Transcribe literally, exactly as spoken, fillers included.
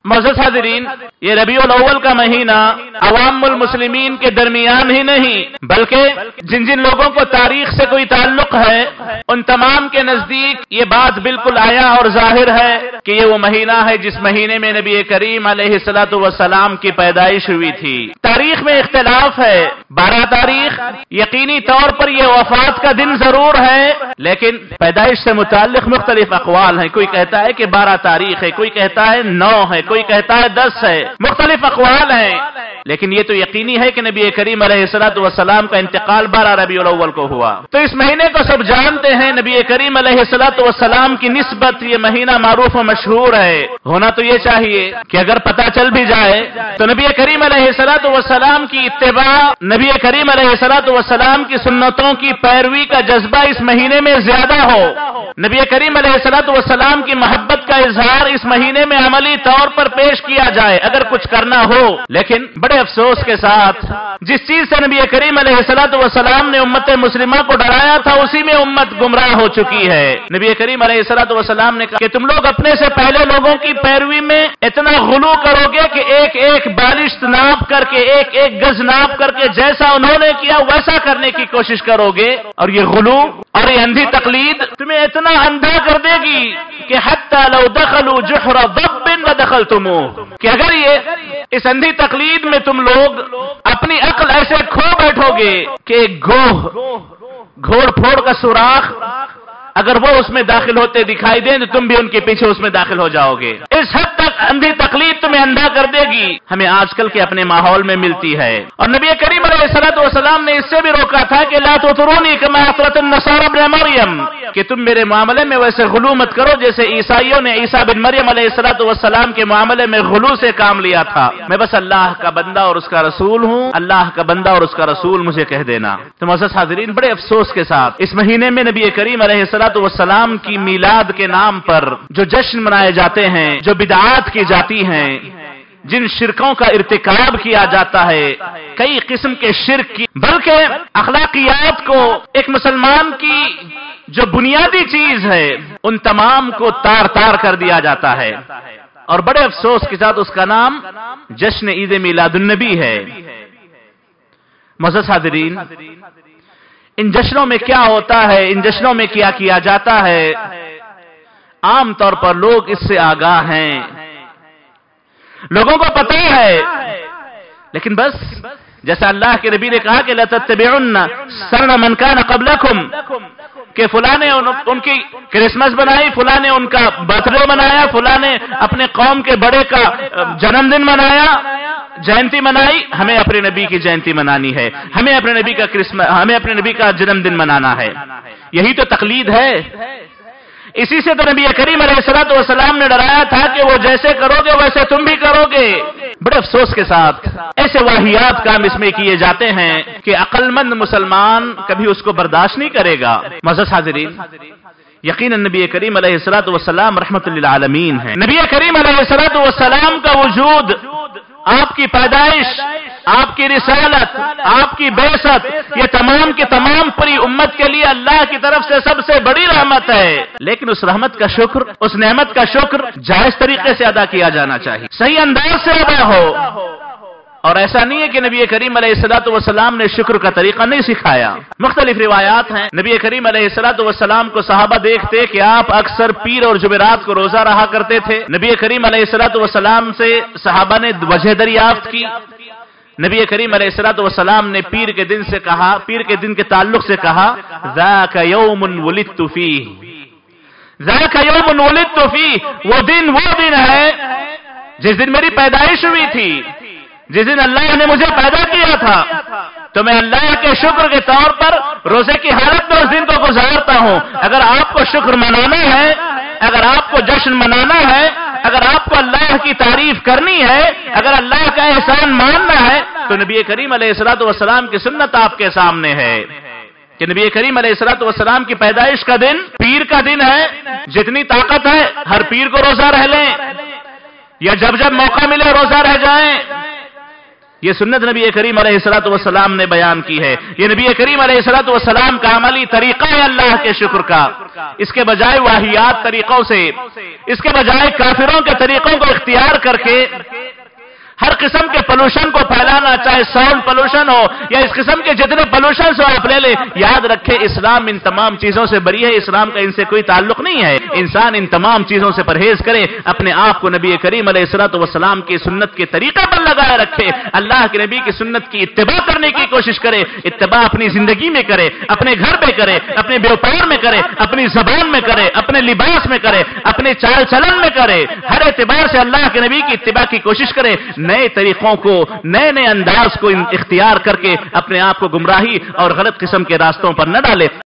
معزز حاضرین، یہ ربیع الاول کا مہینہ عوام المسلمین کے درمیان ہی نہیں بلکہ جن جن لوگوں کو تاریخ سے کوئی تعلق ہے ان تمام کے نزدیک یہ بات بالکل آیا اور ظاہر ہے کہ یہ وہ مہینہ ہے جس مہینے میں نبی کریم علیہ الصلوۃ والسلام کی پیدائش ہوئی تھی۔ تاریخ میں اختلاف ہے، بارہ تاریخ یقینی طور پر یہ وفات کا دن ضرور ہے، لیکن پیدائش سے متعلق مختلف اقوال ہیں۔ کوئی کہتا ہے کہ بارہ تاریخ ہے، کوئی کہتا ہے نو ہے، کوئی کہتا ہے دس ہے، مختلف اقوال ہیں، لیکن یہ تو یقینی ہے کہ نبی کریم علیہ الصلوۃ والسلام کا انتقال بارہ ربیع الاول کو ہوا۔ تو اس مہینے کو سب جانتے ہیں، نبی کریم علیہ الصلوۃ والسلام کی نسبت یہ مہینہ معروف و مشہور ہے۔ ہونا تو یہ چاہیے کہ اگر پتہ چل بھی جائے تو نبی کریم علیہ الصلوۃ والسلام کی اتباع، نبی کریم علیہ الصلوۃ والسلام کی سنتوں کی پیروی کا جذبہ اس مہینے میں زیادہ ہو، نبی کریم علیہ الصلوۃ والسلام کی محبت کا اظہار اس مہینے میں عملی طور پر پیش کیا جائے اگر کچھ کرنا ہو۔ لیکن بڑے افسوس کے ساتھ جس چیز سے نبی کریم علیہ الصلوۃ والسلام نے امت مسلمہ کو ڈرایا تھا اسی میں امت گمراہ ہو چکی ہے۔ نبی کریم علیہ الصلوۃ والسلام نے کہا کہ تم لوگ اپنے سے پہلے لوگوں کی پیروی میں اتنا غلو کرو گے کہ ایک ایک بالشت ناپ کر کے، ایک ایک گز ناپ کر کے جیسا انہوں نے کیا ویسا کرنے کی کوشش کرو گے، اور یہ غلو اور یہ اندھی تقلید تمہیں اتنا اندھا کر دے گی کہ حتی لو دخلوا جحر ضب لدخلتموه، کہ اگر یہ اس اندھی تقلید میں تم لوگ اپنی عقل ایسے کھو بیٹھو گے کہ گوہ گھوڑ پھوڑ کا سوراخ اگر وہ اس میں داخل ہوتے دکھائی دیں تو تم بھی ان کے پیچھے اس میں داخل ہو جاؤ گے۔ اس حد تک اندھی تقلید تمہیں اندھا کر دے گی، ہمیں آج کل کے اپنے ماحول میں ملتی ہے۔ اور نبی کریم علیہ الصلوۃ والسلام نے اس سے بھی روکا تھا کہ لا تطرونی کما اطرت النصارى ابن مریم، کہ تم میرے معاملے میں ویسے غلو مت کرو جیسے عیسائیوں نے عیسیٰ بن مریم علیہ الصلوۃ والسلام کے معاملے میں غلو سے کام لیا تھا۔ میں بس اللہ کا بندہ اور اس کا رسول ہوں، اللہ کا بندہ اور اس کا رسول مجھے کہہ دینا۔ تو معزز حاضرین، بڑے افسوس کے ساتھ اس مہینے میں نبی کریم علیہ الصلوۃ والسلام کی میلاد کے نام پر جو جشن منائے جاتے ہیں، جو بدعات کی جاتی ہیں، جن شرکوں کا ارتکاب کیا جاتا ہے، کئی قسم کے شرک کی، بلکہ اخلاقیات کو ایک مسلمان کی جو بنیادی چیز ہے ان تمام کو تار تار کر دیا جاتا ہے، اور بڑے افسوس کے ساتھ اس کا نام جشن عید میلاد النبی ہے۔ معزز حاضرین، ان جشنوں میں کیا ہوتا ہے، ان جشنوں میں کیا کیا جاتا ہے، عام طور پر لوگ اس سے آگاہ ہیں، لوگوں کو پتہ ہے، لیکن بس جیسا اللہ کے نبی نے کہا کہ لَتَتَّبِعُنَّ سَنَنَ مَنْ كَانَ قَبْلَكُمْ، کہ فلاں نے ان کی کرسمس بنائی، فلاں نے ان کا برتھ ڈے منایا، فلاں نے اپنے قوم کے بڑے کا جنم دن منایا، جینتی منائی، ہمیں اپنے نبی کی جینتی منانی ہے، ہمیں اپنے نبی کا کرسمس، ہمیں اپنے نبی کا جنم دن منانا ہے۔ یہی تو تقلید ہے، اسی سے تو نبی کریم علیہ الصلوۃ والسلام نے ڈرایا تھا کہ وہ جیسے کرو گے ویسے تم بھی کرو گے۔ بڑے افسوس کے ساتھ ایسے واہیات کام اس میں کیے جاتے ہیں کہ عقل مند مسلمان کبھی اس کو برداشت نہیں کرے گا۔ معزز حاضرین، یقیناً نبی کریم علیہ الصلوۃ والسلام رحمت للعالمین ہے۔ نبی کریم علیہ الصلوۃ والسلام کا وجود، آپ کی پیدائش، آپ کی رسالت، آپ کی بعثت، یہ تمام کے تمام پوری امت کے لیے اللہ کی طرف سے سب سے بڑی رحمت ہے، لیکن اس رحمت کا شکر، اس نعمت کا شکر جائز طریقے سے ادا کیا جانا چاہیے، صحیح انداز سے ادا ہو۔ اور ایسا نہیں ہے کہ نبی کریم علیہ الصلوۃ والسلام نے شکر کا طریقہ نہیں سکھایا۔ مختلف روایات ہیں، نبی کریم علیہ الصلوۃ والسلام کو صحابہ دیکھتے کہ آپ اکثر پیر اور جمعرات کو روزہ رہا کرتے تھے۔ نبی کریم علیہ الصلوۃ والسلام سے صحابہ نے وجہ دریافت کی۔ نبی کریم علیہ الصلوۃ والسلام نے پیر کے دن سے کہا، پیر کے دن کے تعلق سے کہا، ذاک یوم ولدت فیہ، ذاک یوم ولدت فیہ، وہ دن وہ دن ہے جس دن میری پیدائش ہوئی تھی، جس دن اللہ نے مجھے پیدا کیا تھا، تو میں اللہ کے شکر کے طور پر روزے کی حالت میں اس دن کو گزارتا ہوں۔ اگر آپ کو شکر منانا ہے، اگر آپ کو جشن منانا ہے، اگر آپ کو اللہ کی تعریف کرنی ہے، اگر اللہ کا احسان ماننا ہے، تو نبی کریم علیہ الصلوۃ والسلام کی سنت آپ کے سامنے ہے کہ نبی کریم علیہ الصلوۃ والسلام کی پیدائش کا دن پیر کا دن ہے۔ جتنی طاقت ہے ہر پیر کو روزہ رہ لیں، یا جب جب موقع ملے روزہ رہ جائیں، یہ سنت نبی کریم علیہ الصلوۃ والسلام نے بیان کی ہے، یہ نبی کریم علیہ الصلوۃ والسلام کا عملی طریقہ ہے اللہ کے شکر کا۔ اس کے بجائے واہیات طریقوں سے، اس کے بجائے کافروں کے طریقوں کو اختیار کر کے ہر قسم کے پولوشن کو پھیلانا، چاہے ساؤنڈ پولوشن ہو یا اس قسم کے جتنے پولوشن ہو آپ لے لیں، یاد رکھیں اسلام ان تمام چیزوں سے بری ہے، اسلام کا ان سے کوئی تعلق نہیں ہے۔ انسان ان تمام چیزوں سے پرہیز کرے، اپنے آپ کو نبی کریم علیہ الصلوۃ والسلام کی سنت کے طریقے پر لگائے رکھے، اللہ کے نبی کی سنت کی اتباع کرنے کی کوشش کرے، اتباع اپنی زندگی میں کرے، اپنے گھر پہ کرے، اپنے بیوپار میں کرے، اپنی زبان میں کرے، اپنے لباس میں کرے، اپنے چال چلن میں کرے، ہر اعتبار سے اللہ کے نبی کی اتباع کی کوشش کرے، نئے طریقوں کو، نئے نئے انداز کو اختیار کر کے اپنے آپ کو گمراہی اور غلط قسم کے راستوں پر نہ ڈالے۔